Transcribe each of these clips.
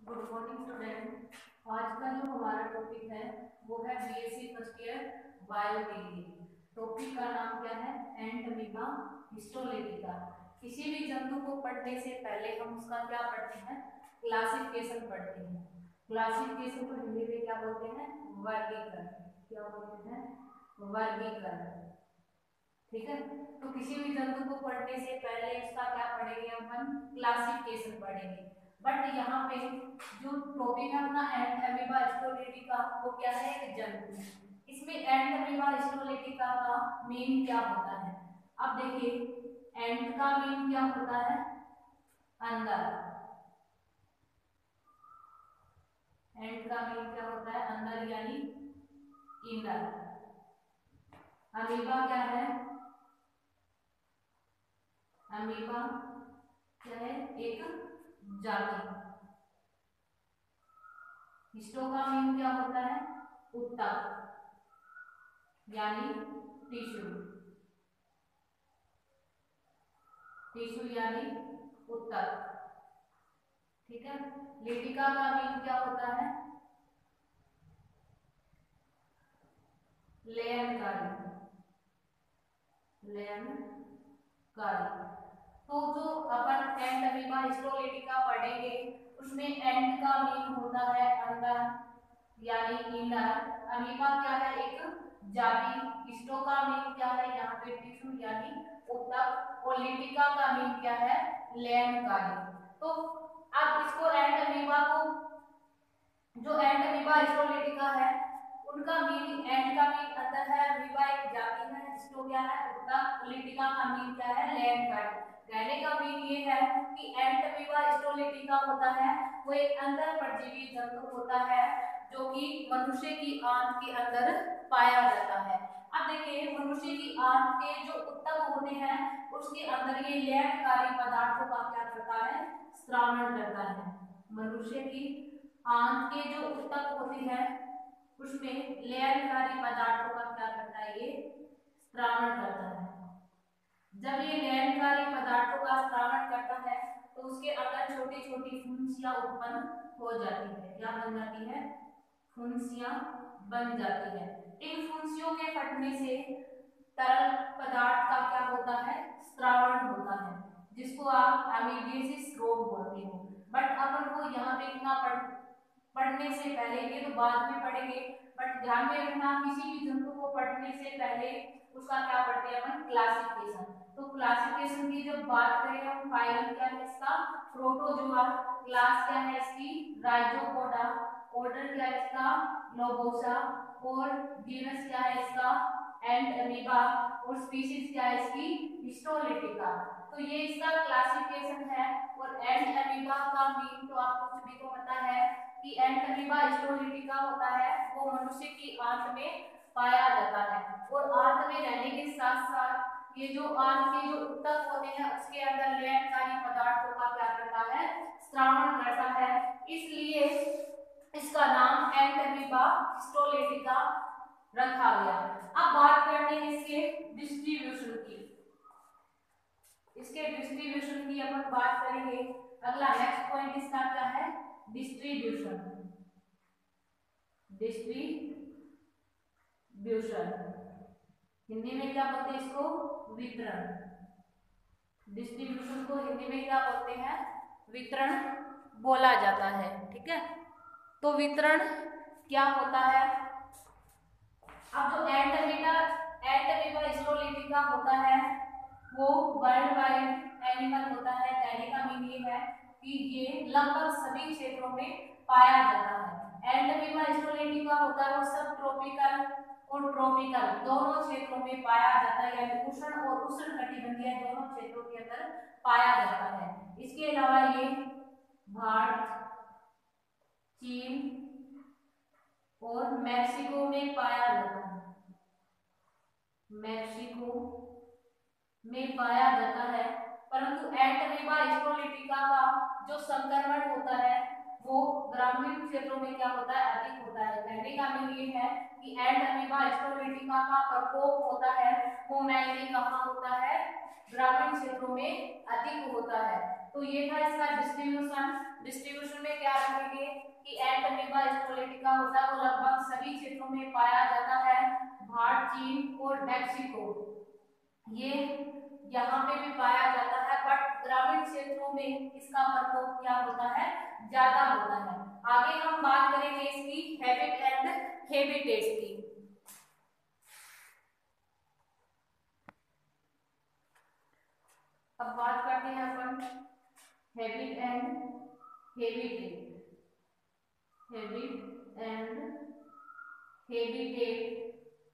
Good morning student. आज का जो हमारा टॉपिक है वो है BSc first year biology. Topic का नाम क्या है? Entamoeba histolytica. किसी भी जंतु को पढ़ने से पहले हम उसका क्या पढ़ते हैं? क्लासिफिकेशन पढ़ते हैं। क्लासिफिकेशन को हिंदी में क्या बोलते हैं? वर्गीकरण। क्या बोलते हैं? वर्गीकरण। ठीक है। तो किसी भी जंतु को पढ़ने से पहले इसका क्या पढ़ेंगे? अपन क्लासिफिकेशन पढ़ेंगे। बट यहाँ पे जो टॉपिक है अपना एंट अमीबा हिस्टोलिटिका, वो क्या है? एक जंतु। इसमें एंट अमीबा हिस्टोलिटिका का मीन क्या होता है? अब देखिए, एंट का मीन क्या होता है? अंदर। एंट का मीन क्या होता है? अंदर यानी इनर। अमीबा क्या है? अमीबा क्या है? एक जाति। हिस्टो का मीन क्या होता है? ऊतक यानी टिश्यू। टिश्यू यानी ऊतक। ठीक है। लेटिका का मीन क्या होता है? लेयनकारी। लेयनकारी। तो जो अपन एंट अमीबा हिस्टोलिटिका पढ़ेंगे उसमें एंट का मीन होता है अंदर यानी इनर। अमीबा क्या है? एक जाति। हिस्टो का मीन क्या है? यहाँ पे टिश्यू यानी ऊतक। और लेटिका का मीन क्या है? लेयनकारी। तो अब इसको एंट अमीबा को, जो एंट अमीबा हिस्टोलिटिका है उनका मीन, एंट का मीन अंदर है, अमीबा एक जाति है, हिस्टो क्या है? ऊतक। लेटिका का मीन क्या है? लेयनकारी। कहने का मीन ये है कि एंट अमीबा हिस्टोलिटिका होता है वो एक अंदर परजीवी जंतु होता है जो कि मनुष्य की आंत के अंदर पाया जाता है। अब देखिए, मनुष्य की आंत के जो ऊतक होते हैं उसके अंदर ये लेयनकारी पदार्थों का क्या करता है? स्त्रावण करता है। मनुष्य की आंत के जो ऊतक होती है उसमें लेयनकारी पदार्थों का क्या करता है? ये स्त्रावण करता है। जब ये लेयनकारी पदार्थों का स्त्रावण करता है तो उसके अंदर छोटी छोटी फुंसियां उत्पन्न हो जाती है। क्या बन जाती है? फुंसियां बन जाती है। इन फुंसियों के फटने से तरल पदार्थ का क्या होता है? स्त्रावण होता है, जिसको आप एमीबियसिस रोग बोलते हो। बट अपन को यहाँ पे इतना पढ़ने से पहले, ये तो बाद में पढ़ेंगे, बट ध्यान में रखना किसी भी जंतु को पढ़ने से पहले उसका क्या पढ़ते हैं अपन? क्लासिफिकेशन। तो क्लासिफिकेशन की जब बात करें हम, फाइलम क्या है इसका? प्रोटोजोआ। क्लास क्या है इसकी? राइजोपोडा। ऑर्डर क्या है इसका? लोबोसा। और जीनस क्या है इसका? एंट अमीबा। और स्पीशीज क्या है इसकी? हिस्टोलिटिका। तो ये इसका क्लासिफिकेशन है। और एंट अमीबा का मीन तो आपको सभी को पता है कि एंट अमीबा हिस्टोलिटिका होता है वो मनुष्य की आंत में पाया जाता है। और आंत में रहने के साथ साथ ये जो आंत के जो ऊतक होते हैं उसके अंदर लेयनकारी पदार्थों का क्या करता है? स्त्रावण करता है। इसलिए इसका नाम एंट अमीबा हिस्टोलिटिका रखा गया। अब बात करते हैं इसके डिस्ट्रीब्यूशन की। इसके डिस्ट्रीब्यूशन की अपन बात करेंगे। अगला नेक्स्ट पॉइंट इसका क्या है? डिस्ट्रीब्यूशन। डिस्ट्रीब्यूशन हिंदी में क्या बोलते हैं इसको? वितरण। डिस्ट्रीब्यूशन को हिंदी में क्या बोलते हैं? वितरण बोला जाता है। ठीक है। तो वितरण क्या होता है? अब जो एंट अमीबा हिस्टोलिटिका होता है वो वर्ल्ड वाइड एनिमल होता है। कहने का मीन ये है कि ये लगभग सभी क्षेत्रों में पाया जाता है। एंट अमीबा हिस्टोलिटिका होता है वो सब ट्रॉपिकल और ट्रॉपिकल दोनों क्षेत्रों में पाया जाता है, यानी उष्ण और उष्णकटिबंधीय दोनों क्षेत्रों के अंदर पाया जाता है। इसके अलावा ये भारत, चीन और मैक्सिको में पाया जाता है। मैक्सिको में पाया जाता है। परंतु एंट अमीबा हिस्टोलिटिका का जो संक्रमण होता है वो ग्रामीण क्षेत्रों में क्या होता है? अधिक होता है। कहने का मीन ये है कि एंट अमीबा हिस्टोलिटिका का प्रकोप होता है वो mainly कहाँ होता है? ग्रामीण क्षेत्रों में अधिक होता है। तो ये था इसका डिस्ट्रीब्यूशन। डिस्ट्रीब्यूशन में क्या रखेंगे कि एंट अमीबा हिस्टोलिटिका होता है वो लगभग सभी क्षेत्रों में पाया जाता है। भारत, चीन और मैक्सिको ये यहाँ पे भी पाया जाता है, बट ग्रामीण क्षेत्रों में इसका प्रकोप क्या होता है, ज्यादा होता है। आगे हम बात करेंगे इसकी हैबिट एंड हैबिटेट्स की। अब बात करते हैं अपन habit and habitat. Habit and habitat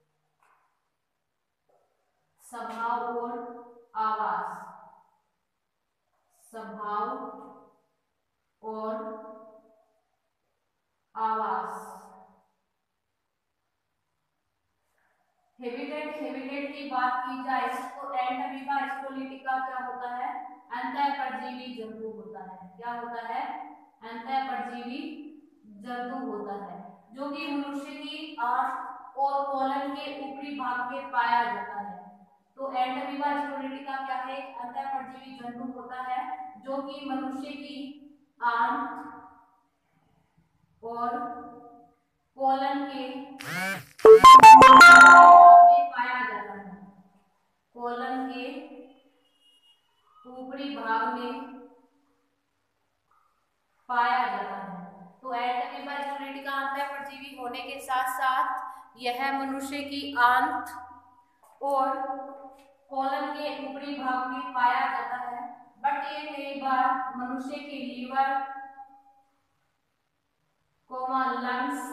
स्वभाव और आवास। स्वभाव और आवास। हैबिटेट की बात की जाए तो एंट अमीबा हिस्टोलिटिका क्या होता है, अंतःपरजीवी जंतु होता है। क्या होता है, अंतःपरजीवी जंतु होता है जो कि मनुष्य की आंत और कोलन के ऊपरी भाग में पाया जाता है। तो एंट अमीबा हिस्टोलिटिका क्या है, अंतःपरजीवी जंतु होता है जो कि मनुष्य की आंत और कोलन के में पाया जाता है। कोलन के ऊपरी भाग में पाया जाता है। तो एंट अमीबा हिस्टोलिटिका अंतःपरजीवी होने के साथ साथ यह मनुष्य की आंत और कोलन के ऊपरी भाग में पाया जाता है, बट ये कई बार मनुष्य के लीवर, लंग्स,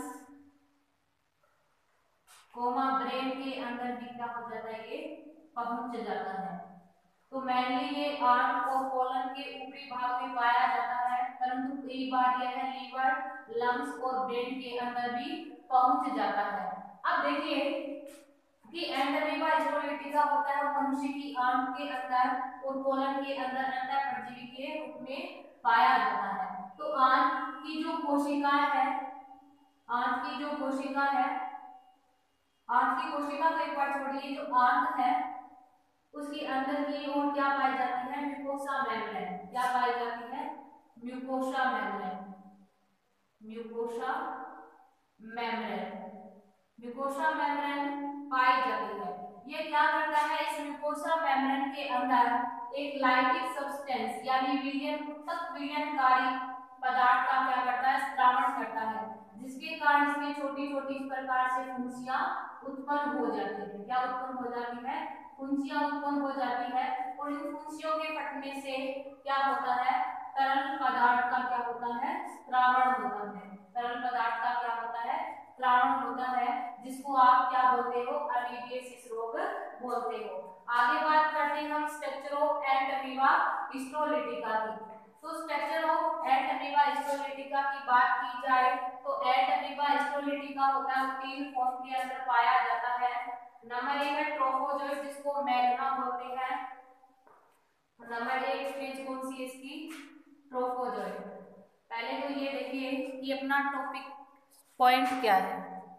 ब्रेन के अंदर भी क्या हो जाता है, ये पहुंच जाता है। तो मेनली ये आंत और कोलन के ऊपरी भाग में पाया जाता है, परंतु कई बार यह लीवर, लंग्स और ब्रेन के अंदर भी पहुंच जाता है। अब देखिए कि एंट अमीबा हिस्टोलिटिका होता है मनुष्य की आंत के अंदर और कोलन के अंदर अंतःपरजीवी के रूप में पाया जाता है। तो आंत की जो कोशिका है, आंत की जो कोशिका है, आंत की कोशिका को एक बार छोड़िए, जो आंत है उसके अंदर की ओर क्या पाई जाती है, म्यूकोसा मेम्ब्रेन। क्या पाई जाती है, mucosa membrane. Mucosa membrane, mucosa membrane पाई जाती है। ये क्या करता है, इस म्यूकोसा मेम्ब्रेन के अंदर एक लाइटिक सब्सटेंस यानी विलयन उत्तक विलयनकारी पदार्थ का क्या करता है, स्त्रावण करता है, जिसके कारण इसमें छोटी छोटी इस प्रकार से फुंसियां उत्पन्न हो जाती है। क्या उत्पन्न हो जाती है, फुंसियां उत्पन्न हो जाती है। और इन फुंसियों के फटने से क्या होता है, तरल पदार्थ का क्या होता है, स्त्रावण होता है। तरल पदार्थ का क्या होता है, स्त्रावण होता है, जिसको आप क्या बोलते हो, अमीबियासिस रोग बोलते हो। आगे बात करते हैं हम structure of Entamoeba histolytica की। तो structure of Entamoeba histolytica की बात की जाए तो एंट अमीबा हिस्टोलिटिका होता है तीन फॉर्म के अंदर पाया जाता है। नंबर एक है ट्रोफोजोइड, जिसको मैग्ना बोलते हैं। नंबर एक स्टेज कौन सी है इसकी, ट्रोफोजोइड। पहले तो ये देखिए कि अपना टॉपिक पॉइंट क्या है।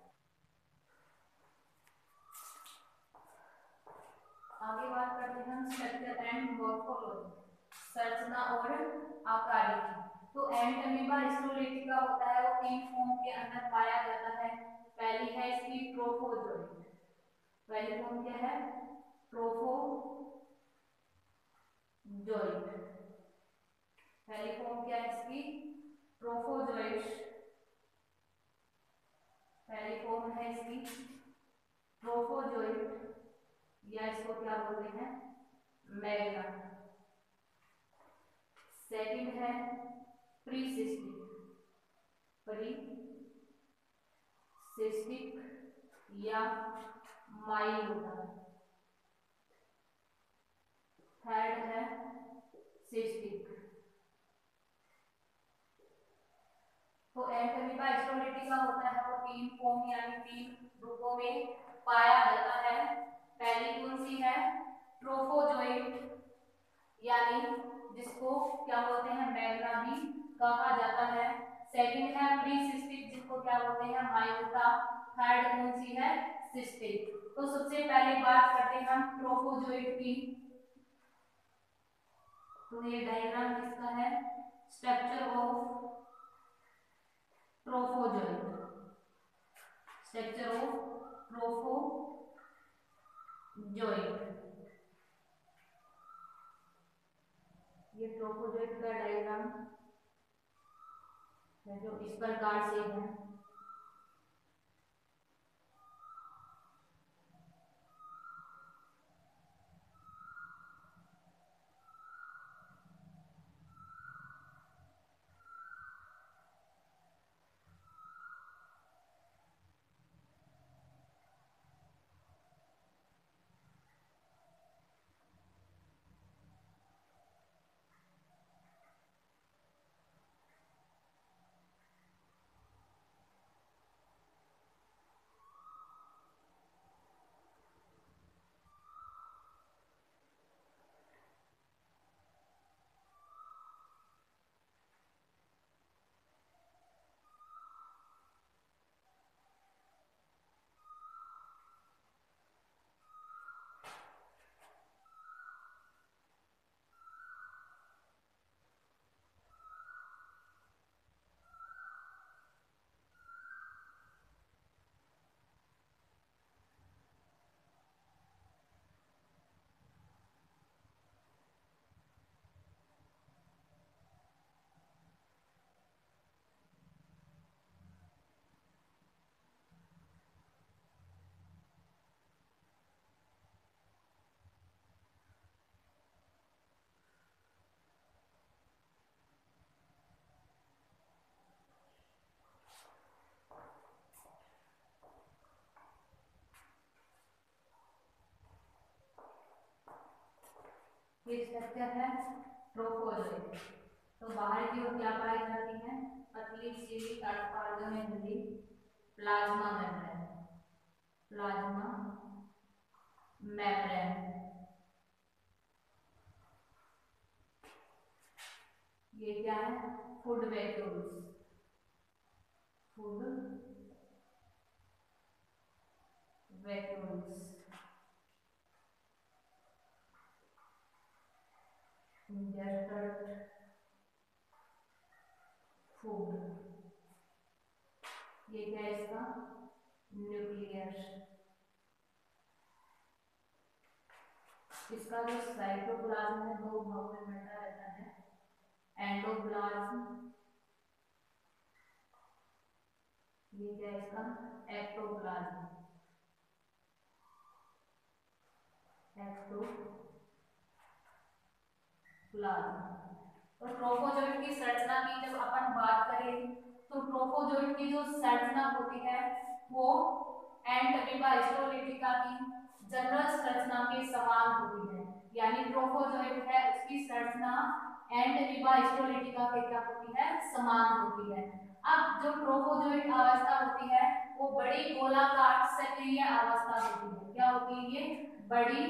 आगे बात करते हैं हम स्ट्रक्चर एंड मॉर्फोलॉजी, संरचना और आकारिकी। तो एंट अमीबा हिस्टोलिटिका होता है वो तीन फॉर्म के अंदर पाया जाता है। पहली है इसकी ट्रोफोजोइड। पहली फॉर्म क्या है, ट्रोफोजोइड। पहली फॉर्म क्या है इसकी, ट्रोफोजोइड। पहली फॉर्म है इसकी ट्रोफोजोइड, या इसको क्या बोलते हैं, मैग्ना। सेकंड है प्रीसिस्टिक, प्रीसिस्टिक या माइलोटा। थर्ड है सिस्टिक। तो एंट अमीबा हिस्टोलिटिका होता है वो तीन फॉर्म यानी तीन रूपों में पाया जाता है। पहली कौन सी है, ट्रोफोजोइड, यानी जिसको क्या बोलते हैं, मैग्ना भी कहा जाता है। सेकंड है प्रीसिस्टिक, जिसको क्या बोलते हैं, माइलोटा। थर्ड कौन सी है, सिस्टिक। तो सबसे पहले बात करते हैं हम ट्रोफोजोइड की। तो ये डायग्राम किसका है? Structure of trophozoite, structure of trophozoite. ये ट्रोफोजोइट का डायग्राम है जो इस प्रकार से है। ये स्ट्रक्चर है ट्रोफोजोइट। तो बाहर की ओर क्या पाई जाती है? पतली सी अर्धपारगम में मिली प्लाज्मा मेम्ब्रेन, प्लाज्मा मेम्ब्रेन। ये क्या है? Food vacuoles, food vacuoles, injected food. ये क्या है इसका? न्यूक्लियर। इसका जो साइटोप्लाज्म है दो भागों में बंटा रहता है, एंडोप्लाज्म, ये क्या है इसका? Ectoplasm, ectoplasm. तो ट्रोफोजोइट की संरचना की जब अपन बात करें तो ट्रोफोजोइट की जो संरचना होती है वो एंट अमीबा हिस्टोलिटिका की जनरल संरचना के समान होती है। यानी ट्रोफोजोइट है उसकी संरचना एंट अमीबा हिस्टोलिटिका के क्या होती है? समान होती है। अब जो ट्रोफोजोइट अवस्था होती है वो बड़ी गोलाकार सक्रिय अवस्था होती है। क्या होती है ये? बड़ी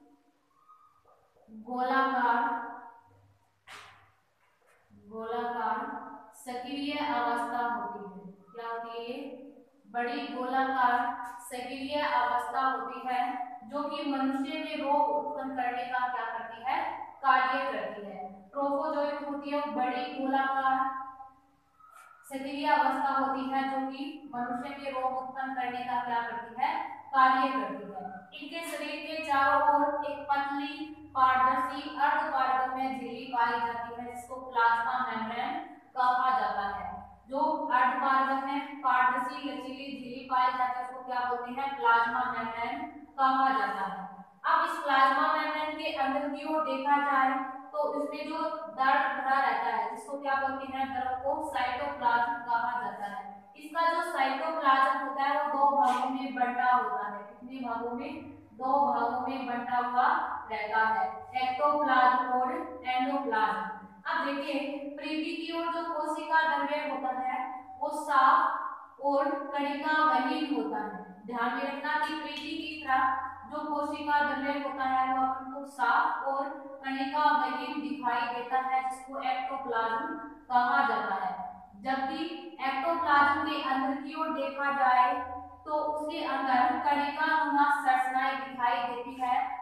गोलाकार सक्रिय अवस्था होती है। क्या होती है ये? बड़ी गोलाकार सक्रिय अवस्था होती है जो कि मनुष्य में रोग उत्पन्न करने का क्या करती है? कार्य करती है। ट्रोफोजोइट होती है बड़ी गोलाकार सक्रिय अवस्था होती है जो कि मनुष्य में रोग उत्पन्न करने का क्या करती है? कार्य करती है। इनके शरीर के चारों ओर एक पतली पारदर्शी अर्धपारगम में झिल्ली पाई जाती है जिसको प्लाज्मा मेम्ब्रेन कहा जाता है। जो अर्धपारगम में पारदर्शी लचीली झिल्ली पाई जाती है उसको क्या बोलते हैं? प्लाज्मा मेम्ब्रेन कहा जाता है। अब इस प्लाज्मा मेम्ब्रेन के अंदर की ओर देखा जाए तो इसमें जो द्रव भरा रहता है जिसको क्या बोलते हैं? द्रव को साइटोप्लाज्म कहा जाता है। इसका जो साइटोप्लाज्म होता है वो दो भागों में बंटा होता है। कितने भागों में? दो भागों में बंटा हुआ रहता है, एक्टोप्लाज्म और एंडोप्लाज्म। अब देखिए पृथ्वी की ओर जो कोशिका द्रव्य होता है वो साफ और कणिका विहीन होता है। ध्यान में रखना कि पृथ्वी की तरफ जो कोशिका द्रव्य होता है वो अपन को साफ और कणिका विहीन दिखाई देता है जिसको एक्टोप्लाज्म कहा जाता है। जबकि एक्टोप्लाज्म के अंदर की ओर देखा जाए तो उसके अंदर कणिका नुमा संरचनाएं दिखाई देती है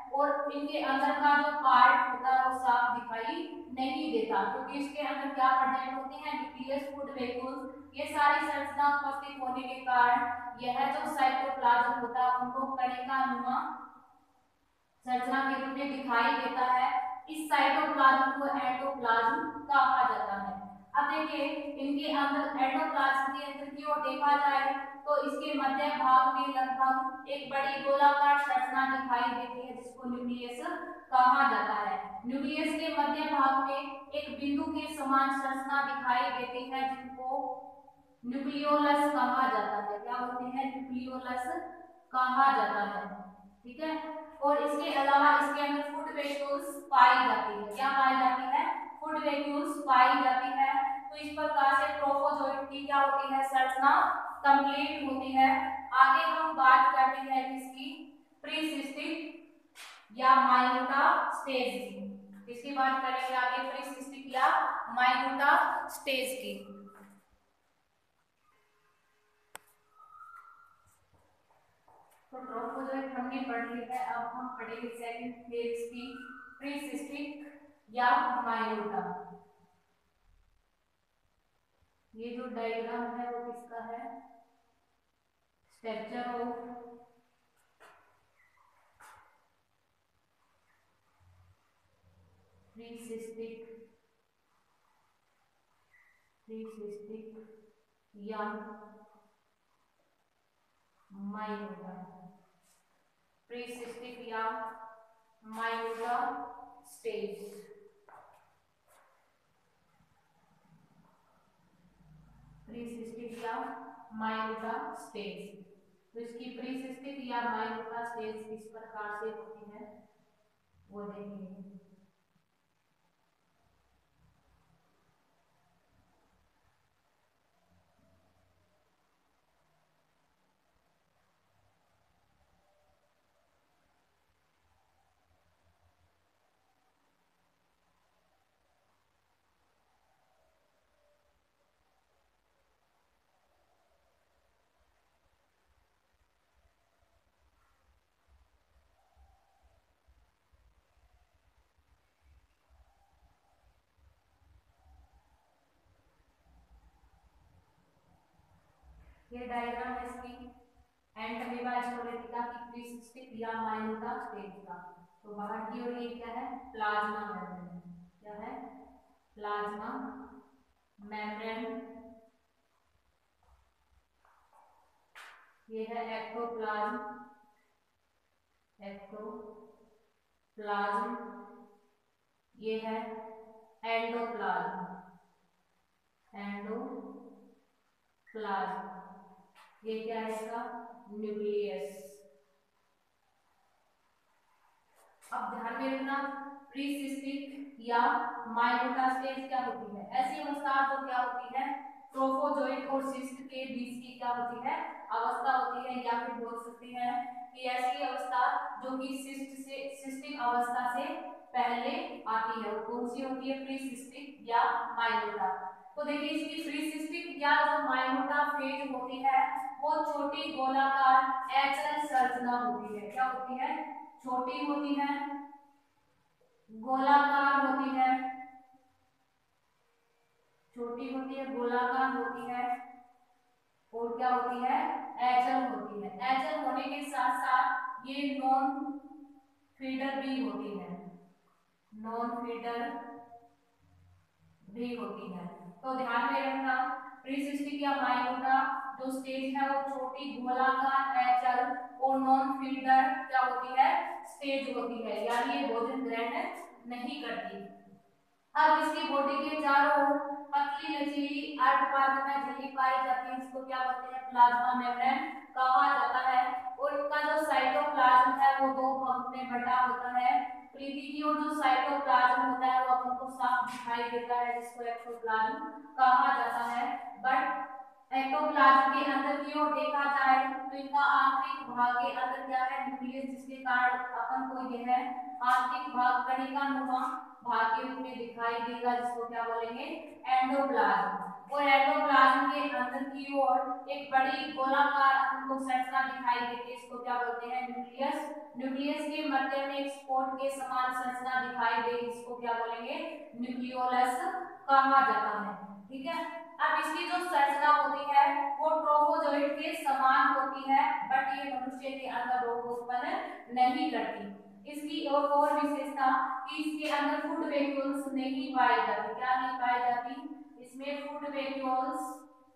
और इनके अंदर का जो पार्ट होता है वो साफ दिखाई नहीं देता, क्योंकि इसके अंदर क्या प्रेजेंट होते हैं, न्यूक्लियस, फूड वैक्यूल्स, ये सारी संरचना उपस्थित होने के कारण यह जो साइटोप्लाज्म होता है उनको कणिकानुमा संरचना के रूप में दिखाई देता है। इस साइटोप्लाज्म को एंडोप्लाज्म कहा जाता है। अब देखिए इनके अंदर एंडोप्लाज्म के अंदर की ओर देखा जाए तो इसके मध्य भाग में लगभग एक बड़ी गोलाकार संरचना दिखाई देती है जिसको न्यूक्लियस कहा जाता है। न्यूक्लियस के मध्य भाग में एक बिंदु के समान संरचना दिखाई देती है जिनको न्यूक्लियोलस कहा जाता है। क्या होते हैं, न्यूक्लियोलस कहा जाता है। ठीक है, और इसके अलावा इसके अंदर फूड वैक्यूल्स पाई जाती है। क्या पाई जाती है, फूड वैक्यूल्स पाई जाती है। तो इस प्रकार से ट्रोफोजोइट की क्या होती है, संरचना कंप्लीट होती है। आगे हम बात करते हैं किसकी, प्रीसिस्टिक या माइनोटा स्टेज की। इसकी बात करेंगे आगे, प्रीसिस्टिक या माइनोटा स्टेज की। तो ट्रोफोजोइट हमने पढ़ ली है, अब हम पढ़ेंगे सेकंड फेज की, प्रीसिस्टिक या माइनोटा। ये जो डायग्राम है वो किसका है, स्ट्रक्चर ऑफ प्रीसिस्टिक या माइनोटा, प्रीसिस्टिक या माइनोटा स्टेज। प्रीसिस्टिक या माइनोटा स्टेज, तो इसकी प्रीसिस्टिक या माइनोटा स्टेज किस प्रकार से होती है वो देखेंगे। ये डायग्राम है इसकी एंड अमीबा स्पोरेटिका की प्रीसिस्टिक या माइनोटा स्टेज का। तो बाहर की ओर ये क्या है, प्लाज्मा मेम्ब्रेन। क्या है, प्लाज्मा मेम्ब्रेन। ये है एक्टोप्लाज्म, एक्टोप्लाज्म। ये है एंडोप्लाज्म, एंडोप्लाज्म। ये क्या है इसका, न्यूक्लियस। अब ध्यान में रखना, प्रीसिस्टिक या माइनोटा स्टेज क्या होती है, ऐसी अवस्था जो क्या होती है, ट्रोफोजोइट और सिस्ट के बीच की क्या होती है, अवस्था होती है, या फिर बोल सकते हैं कि ऐसी अवस्था जो कि सिस्टिक अवस्था से पहले आती है, वो कौन सी होती है, प्रीसिस्टिक या माइनोटा। तो देखिए इसकी प्रीसिस्टिक या जो माइनोटा फेज होती है वो छोटी गोलाकार एचएल संरचना होती है। क्या होती है, छोटी होती है, गोलाकार होती है, छोटी होती है, गोलाकार होती है, और क्या होती है, एचल होती है। एचल होने के साथ साथ ये नॉन फीडर भी होती है, नॉन फीडर भी होती है। तो ध्यान में रखना, प्रीसिस्टिक या माइनोटा जो स्टेज है वो छोटी गोलाकार एचल और नॉन फीडर क्या होती है, स्टेज होती है, यानी ये भोजन ग्रहण नहीं करती। अब इसकी बॉडी के चारों ओर पतली लचीली अर्धपारगम्य झिल्ली पाई जाती है, इसको क्या बोलते हैं, प्लाज्मा मेम्ब्रेन कहा जाता है। और इसका जो साइटोप्लाज्म है वो दो भागों में बटा होता है। प्रीति की ओर जो साइटोप्लाज्म होता है वो अपन को साफ दिखाई देता है, जिसको एक्टोप्लाज्म कहा जाता है। बट एक्टोप्लाज्म के अंदर की ओर देखा जाए तो इनका आंतरिक भाग के अंदर क्या है, न्यूक्लियस, जिसके कारण अपन को यह आंतरिक भाग कणिकानुमा भाग के रूप में दिखाई देगा, जिसको क्या बोलेंगे, एंडोप्लाज्म। और एंडोप्लाज्म के अंदर की ओर एक बड़ी गोलाकार हमको संरचना दिखाई देती है, इसको क्या बोलते हैं? न्यूक्लियस। न्यूक्लियस के मध्य में एक स्पॉट के समान संरचना दिखाई दे, इसको क्या बोलेंगे? न्यूक्लियोलस कहा जाता है। ठीक है, अब इसकी जो संरचना होती है वो ट्रोफोजोइड के समान होती है, बट ये मनुष्य के अंदर रोग उत्पन्न नहीं करती। इसकी एक और विशेषता कि इसके अंदर फूड वैक्यूल्स नहीं पाई जाती। क्या नहीं पाई जाती? इसमें फूड वैक्यूल्स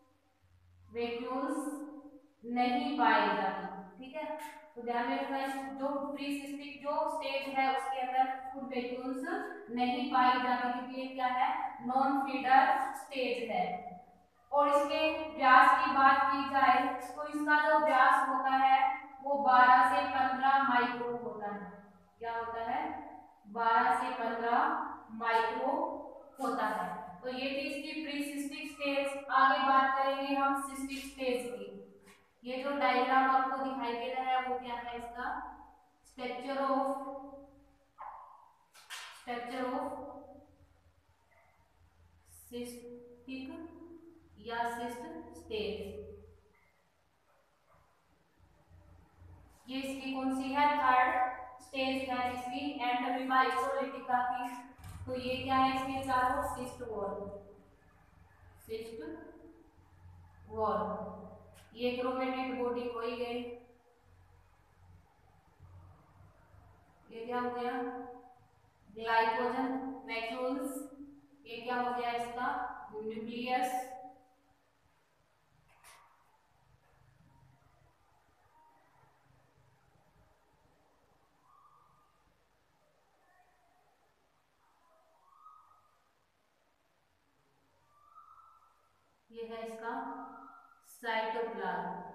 नहीं पाई जाती। ठीक है, तो ध्यान में रखना, जो प्रीसिस्टिक जो स्टेज है उसके अंदर फूड वैक्यूल्स नहीं पाई जाती, क्योंकि ये क्या है? नॉन फीडर स्टेज है। और इसके व्यास की बात की जाए तो इसका जो व्यास होता है वो 12 से 15 माइक्रो होता है। क्या होता है? 12 से 15 माइक्रो होता है। तो ये थी इसकी प्रीसिस्टिक स्टेज। आगे बात करेंगे हम सिस्टिक स्टेज की। ये जो डायग्राम आपको दिखाई दे रहा है वो क्या है? इसका स्ट्रक्चर ऑफ सिस्टिक या सिस्ट स्टेज। ये इसकी कौन सी है? थर्ड स्टेज है इसकी एंड अमीबा हिस्टोलिटिका की। तो ये क्या है? इसके चारों सिस्ट वॉल। ये क्रोमेटिड बॉडी हो ही गई। ये क्या हो गया? Glycogen vacuoles. ये क्या हो गया? इसका न्यूक्लियस। ये है इसका साइटोप्लाज्म।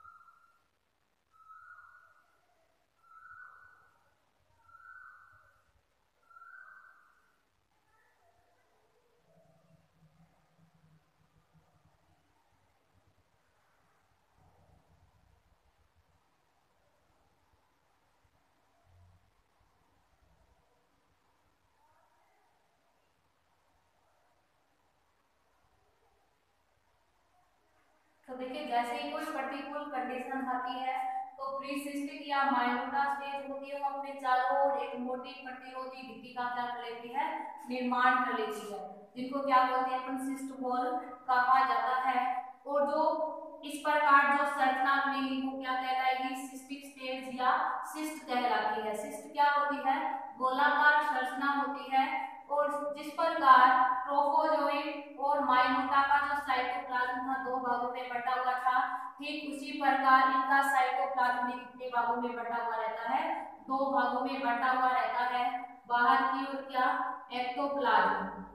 तो देखिए, जैसे ही कोई प्रतिकूल कंडीशन आती है तो प्रीसिस्टिक या माइनोटा स्टेज होती है, वो अपने चारों ओर एक मोटी प्रतिरोधी भित्ति का क्या कर लेती है? निर्माण कर लेती है, जिनको क्या बोलते हैं? अपन सिस्ट वॉल कहा जाता है। और जो इस प्रकार जो संरचना बनेगी वो क्या कहलाएगी? सिस्टिक स्टेज या सिस्ट कहलाती है। सिस्ट क्या होती है? गोलाकार संरचना होती है। और जिस प्रकार ट्रोफोजोइड और माइनोटा का जो साइटोप्लाज्म था दो भागों में बटा हुआ था, ठीक उसी प्रकार इनका साइटोप्लाज्म में कितने भागों में बटा हुआ रहता है? दो भागों में बटा हुआ रहता है। बाहर की ओर क्या? एक्टोप्लाज्म।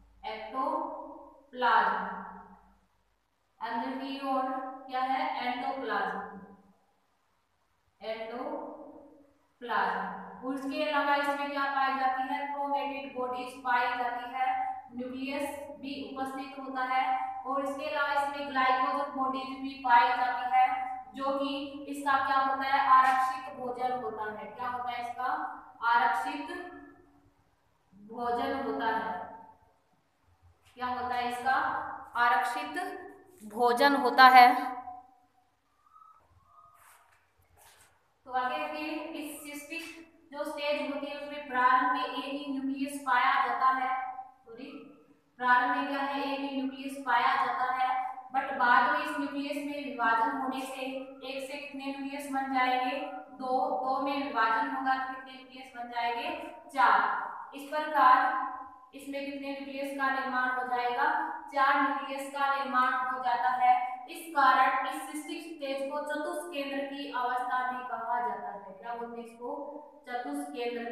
अंदर की ओर क्या है? एंडोप्लाज्म। उसके अलावा इसमें क्या पाई जाती है? क्रोमेटिड बॉडीज पाई जाती है, न्यूक्लियस भी उपस्थित होता है, और इसके अलावा इसमें ग्लाइकोजन बॉडीज भी पाई जाती है, जो कि इसका क्या होता है? आरक्षित भोजन होता है। क्या होता है? इसका आरक्षित भोजन होता है। क्या होता है? इसका आरक्षित भोजन होता है। तो आगे देखिए, इस सिस्टिक जो स्टेज होती है उसमें प्रारंभ में एक ही न्यूक्लियस पाया जाता है। सॉरी, प्रारंभ में क्या है? एक ही न्यूक्लियस पाया जाता है, बट बाद में इस न्यूक्लियस में विभाजन होने से एक से कितने न्यूक्लियस बन जाएंगे? दो में विभाजन होगा तो कितने न्यूक्लियस बन जाएंगे? 4। इस प्रकार इसमें कितने न्यूक्लियस का निर्माण हो जाएगा? 4 न्यूक्लियस का निर्माण हो जाता है। इस कारण इस सिस्टिक स्टेज को चतुष्केंद्र की अवस्था भी कहा जाता है। क्या बोलते हैं इसको? चतुष्केंद्र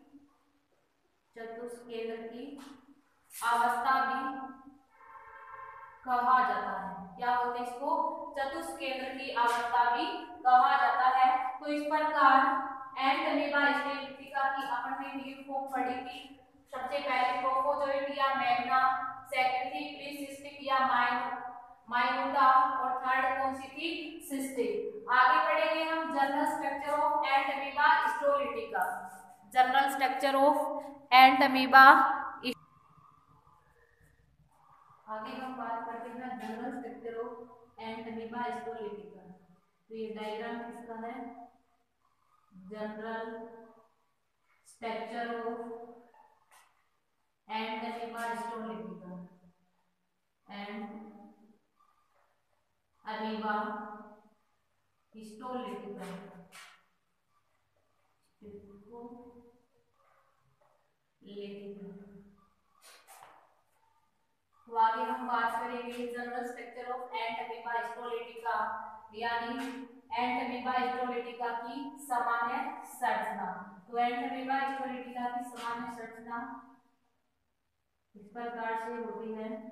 की अवस्था भी कहा जाता है। क्या बोलते हैं इसको? चतुष्केंद्र की अवस्था भी कहा जाता है। तो इस प्रकार एंड अमीबा हिस्टोलिटिका की अपन ने नींव को पढ़ी थी। सबसे पहले ट्रोफोजोइड या मैग्ना, सेकंड थी प्रीसिस्टिक या माइनोटा, और थर्ड कौन सी थी? सिस्टिक। आगे बढ़ेंगे हम general structure of Entamoeba histolytica. General structure of Entamoeba आगे हम बात करते हैं general structure of Entamoeba histolytica. तो ये डायग्राम किसका है? General structure of Entamoeba histolytica. Entamoeba histolytica तो आगे हम बात करेंगे general structure of Entamoeba histolytica, यानी एंट अमीबा हिस्टोलिटिका की सामान्य संरचना। तो एंट अमीबा हिस्टोलिटिका की सामान्य संरचना इस प्रकार से होती है।